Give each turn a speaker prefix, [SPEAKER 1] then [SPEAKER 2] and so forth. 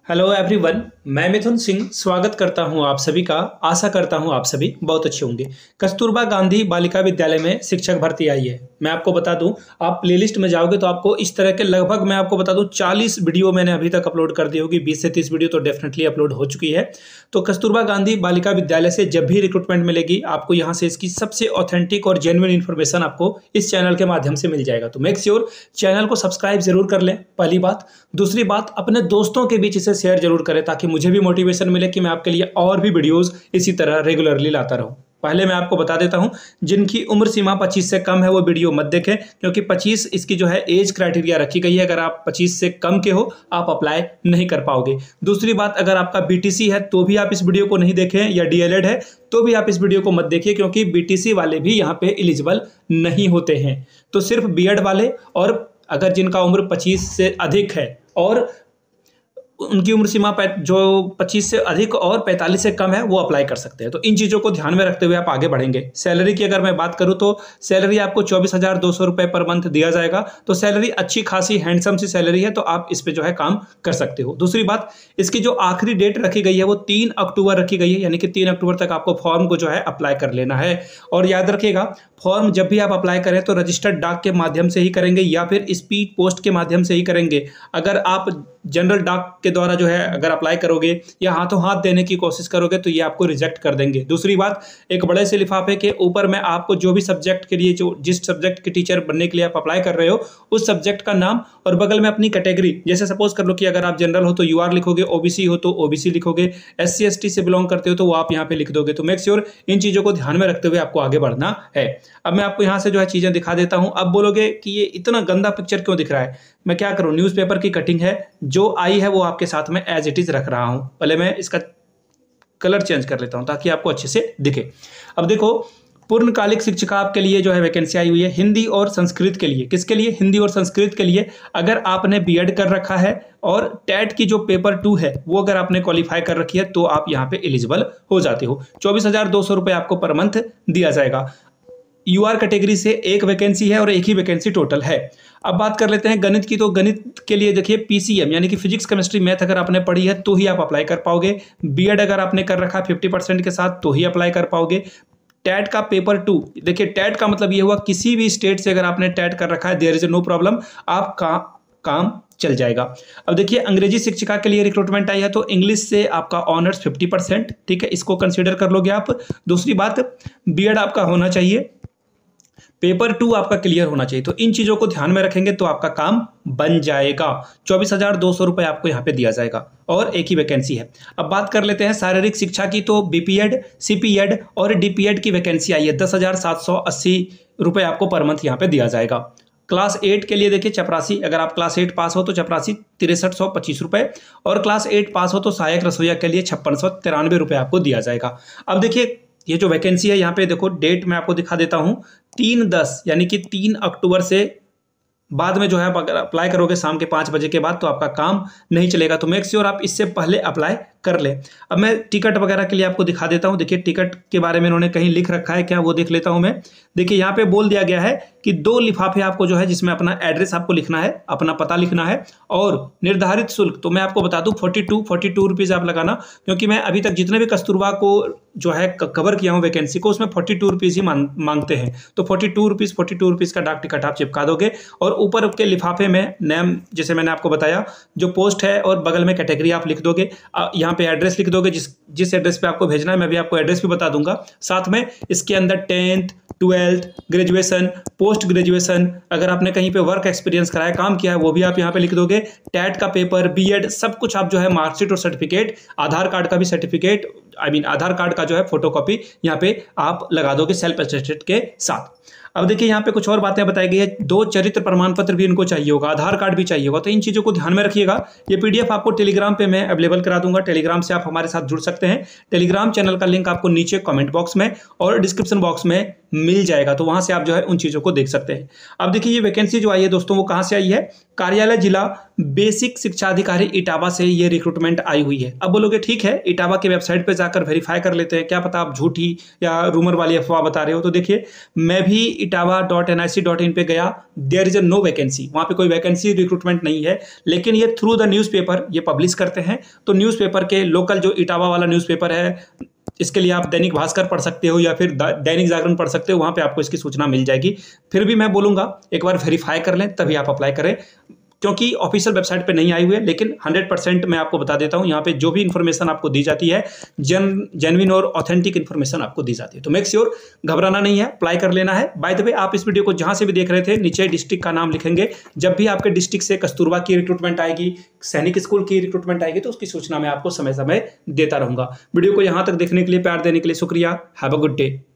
[SPEAKER 1] Hello everyone, मैं मिथुन सिंह स्वागत करता हूं आप सभी का। आशा करता हूं आप सभी बहुत अच्छे होंगे। कस्तूरबा गांधी बालिका विद्यालय में शिक्षक भर्ती आई है। मैं आपको बता दूं, आप प्लेलिस्ट में जाओगे तो आपको इस तरह के लगभग मैं आपको बता दूं 40 वीडियो मैंने अभी तक अपलोड कर दी होगी। 20 से 30 वीडियो तो डेफिनेटली अपलोड हो चुकी है। तो कस्तूरबा गांधी बालिका विद्यालय से जब भी रिक्रूटमेंट मिलेगी, आपको यहाँ से इसकी सबसे ऑथेंटिक और जेन्युइन इन्फॉर्मेशन आपको इस चैनल के माध्यम से मिल जाएगा। तो मेक श्योर चैनल को सब्सक्राइब जरूर कर लें, पहली बात। दूसरी बात, अपने दोस्तों के बीच इसे शेयर जरूर करें ताकि मुझे भी मोटिवेशन मिले कि मैं आपके लिए और भी वीडियोस इसी तरह रेगुलरली लाता रहूं। पहले मैं आपको बता देता हूं, जिनकी उम्र सीमा 25 से कम है वो वीडियो मत देखें, क्योंकि 25 इसकी जो है एज क्राइटेरिया रखी गई है। अगर आप 25 से कम के हो आप अप्लाई नहीं कर पाओगे। दूसरी बात, अगर आपका बीटीसी है तो भी आप इस वीडियो को नहीं देखें, या डीएलएड है तो भी आप इस वीडियो को मत देखिए, क्योंकि बीटीसी वाले भी यहाँ पे एलिजिबल नहीं होते हैं। तो सिर्फ बीएड वाले, और अगर जिनका उम्र 25 से अधिक है और उनकी उम्र सीमा जो 25 से अधिक और 45 से कम है वो अप्लाई कर सकते हैं। तो इन चीज़ों को ध्यान में रखते हुए आप आगे बढ़ेंगे। सैलरी की अगर मैं बात करूं तो सैलरी आपको 24,200 रुपये पर मंथ दिया जाएगा। तो सैलरी अच्छी खासी हैंडसम सी सैलरी है, तो आप इस पे जो है काम कर सकते हो। दूसरी बात, इसकी जो आखिरी डेट रखी गई है वो 3 अक्टूबर रखी गई है, यानी कि 3 अक्टूबर तक आपको फॉर्म को जो है अप्लाई कर लेना है। और याद रखिएगा, फॉर्म जब भी आप अप्लाई करें तो रजिस्टर्ड डाक के माध्यम से ही करेंगे या फिर स्पीड पोस्ट के माध्यम से ही करेंगे। अगर आप जनरल डाक के द्वारा जो है अगर अप्लाई करोगे या हाथों हाथ देने की कोशिश करोगे तो ये आपको रिजेक्ट कर देंगे। दूसरी बात, एक बड़े से लिफाफे के ऊपर में आपको जो भी सब्जेक्ट के लिए, जो जिस सब्जेक्ट के टीचर बनने के लिए आप अप्लाई कर रहे हो उस सब्जेक्ट का नाम और बगल में अपनी कैटेगरी, जैसे सपोज कर लो कि अगर आप जनरल हो तो यूआर लिखोगे, ओबीसी हो तो ओबीसी लिखोगे, एससी एसटी से बिलोंग करते हो तो वो आप यहाँ पे लिख दोगे। तो मेक श्योर इन चीज़ों को ध्यान में रखते हुए आपको आगे बढ़ना है। अब मैं आपको यहाँ से जो है चीज़ें दिखा देता हूँ। अब बोलोगे कि ये इतना गंदा पिक्चर क्यों दिख रहा है, मैं क्या करूँ, न्यूज़पेपर की कटिंग है, जो आई है वो आपके साथ में एज इट इज रख रहा हूं। पहले मैं इसका कलर चेंज कर लेता हूं ताकि आपको अच्छे से दिखे। अब देखो, पूर्णकालिक शिक्षिका आपके लिए जो है वैकेंसी आई हुई है हिंदी और संस्कृत के लिए। किसके लिए? हिंदी और संस्कृत के लिए। अगर आपने बीएड कर रखा है और टेट की जो पेपर 2 है वो अगर आपने क्वालिफाई कर रखी है तो आप यहाँ पे एलिजिबल हो जाते हो। 24,200 रुपये आपको पर मंथ दिया जाएगा। यूआर कैटेगरी से एक वैकेंसी है और एक ही वैकेंसी टोटल है। अब बात कर लेते हैं गणित की। तो गणित के लिए देखिए पीसीएम यानी कि फिजिक्स केमिस्ट्री मैथ अगर आपने पढ़ी है तो ही आप अप्लाई कर पाओगे। बीएड अगर आपने कर रखा 50% के साथ तो ही अप्लाई कर पाओगे। टैट का पेपर 2, देखिए टैट का मतलब ये हुआ किसी भी स्टेट से अगर आपने टैट कर रखा है देयर इज नो प्रॉब्लम, आपका काम चल जाएगा। अब देखिए अंग्रेजी शिक्षिका के लिए रिक्रूटमेंट आई है, तो इंग्लिश से आपका ऑनर्स 50%, ठीक है, इसको कंसीडर कर लोगे आप। दूसरी बात, बीएड आपका होना चाहिए, पेपर 2 आपका क्लियर होना चाहिए। तो इन चीज़ों को ध्यान में रखेंगे तो आपका काम बन जाएगा। 24,200 रुपये आपको यहाँ पे दिया जाएगा और एक ही वैकेंसी है। अब बात कर लेते हैं शारीरिक शिक्षा की। तो बीपीएड, सीपीएड और डीपीएड की वैकेंसी आई है। 10,780 रुपये आपको पर मंथ यहाँ पे दिया जाएगा। क्लास 8 के लिए देखिए चपरासी, अगर आप क्लास 8 पास हो तो चपरासी 6325 रुपये, और क्लास 8 पास हो तो सहायक रसोईया के लिए 5693 रुपये आपको दिया जाएगा। अब देखिए ये जो वैकेंसी है यहाँ पे देखो, डेट मैं आपको दिखा देता हूँ। 3/10 यानी कि 3 अक्टूबर से बाद में जो है आप अगर अप्लाई करोगे शाम के 5 बजे के बाद तो आपका काम नहीं चलेगा। तो मेक श्योर आप इससे पहले अप्लाई कर ले। अब मैं टिकट वगैरह के लिए आपको दिखा देता हूं। देखिए टिकट के बारे में उन्होंने कहीं लिख रखा है क्या, वो देख लेता हूं मैं। देखिए यहाँ पे बोल दिया गया है कि 2 लिफाफे आपको जो है जिसमें अपना एड्रेस आपको लिखना है, अपना पता लिखना है, और निर्धारित शुल्क तो मैं आपको बता दूं 42 रुपीज़ आप लगाना, क्योंकि मैं अभी तक जितने भी कस्तूरबा को जो है कवर किया हूँ वैकेंसी को, उसमें 42 रुपीज़ ही मांगते हैं। तो 42 रुपीज़ का डाक टिकट आप चिपका दोगे और ऊपर के लिफाफे में नेम, जैसे मैंने आपको बताया, जो पोस्ट है और बगल में कैटेगरी आप लिख दोगे। यहाँ पे एड्रेस लिख दोगे, जिस एड्रेस पे आपको भेजना है। मैं भी आपको एड्रेस भी बता दूंगा। साथ में इसके अंदर 10th, 12th, graduation, post graduation, अगर आपने कहीं पे वर्क एक्सपीरियंस कराया, काम किया है, वो भी आप यहाँ पे लिख दोगे। टैट का पेपर, बीएड, सब कुछ आप जो है मार्कशीट और सर्टिफिकेट, आधार कार्ड का भी सर्टिफिकेट, आधार कार्ड का जो है फोटोकॉपी यहाँ पे आप लगा दोगे सेल्फ अटेस्टेड के साथ। अब देखिए यहाँ पे कुछ और बातें बताई गई है। 2 चरित्र प्रमाण पत्र भी इनको चाहिए होगा, आधार कार्ड भी चाहिए होगा। तो इन चीज़ों को ध्यान में रखिएगा। ये पीडीएफ आपको टेलीग्राम पे मैं अवेलेबल करा दूंगा। टेलीग्राम से आप हमारे साथ जुड़ सकते हैं। टेलीग्राम चैनल का लिंक आपको नीचे कमेंट बॉक्स में और डिस्क्रिप्शन बॉक्स में मिल जाएगा। तो वहाँ से आप जो है उन चीज़ों को देख सकते हैं। अब देखिए ये वैकेंसी जो आई है दोस्तों वो कहाँ से आई है, कार्यालय जिला बेसिक शिक्षा अधिकारी इटावा से ये रिक्रूटमेंट आई हुई है। अब बोलोगे ठीक है, इटावा की वेबसाइट पे जाकर वेरीफाई कर लेते हैं, क्या पता आप झूठी या रूमर वाली अफवाह बता रहे हो। तो देखिए मैं भी itava.nic.in पे गया, देयर इज नो वैकेंसी, वहाँ पे कोई वैकेंसी रिक्रूटमेंट नहीं है। लेकिन ये थ्रू द न्यूज़पेपर ये पब्लिश करते हैं। तो न्यूज़पेपर के लोकल जो इटावा वाला न्यूज़पेपर है, इसके लिए आप दैनिक भास्कर पढ़ सकते हो या फिर दैनिक जागरण पढ़ सकते हो, वहाँ पे आपको इसकी सूचना मिल जाएगी। फिर भी मैं बोलूँगा एक बार वेरीफाई कर लें तभी आप अप्लाई करें, क्योंकि ऑफिशियल वेबसाइट पे नहीं आई हुई है। लेकिन 100% मैं आपको बता देता हूँ, यहाँ पे जो भी इन्फॉर्मेशन आपको दी जाती है जेन्युइन और ऑथेंटिक इन्फॉर्मेशन आपको दी जाती है। तो मेक श्योर घबराना नहीं है, अप्लाई कर लेना है। बाय द वे आप इस वीडियो को जहाँ से भी देख रहे थे नीचे डिस्ट्रिक्ट का नाम लिखेंगे। जब भी आपके डिस्ट्रिक्ट से कस्तूरबा की रिक्रूटमेंट आएगी, सैनिक स्कूल की रिक्रूटमेंट आएगी, तो उसकी सूचना मैं आपको समय समय देता रहूंगा। वीडियो को यहाँ तक देखने के लिए, प्यार देने के लिए शुक्रिया। Have a good day.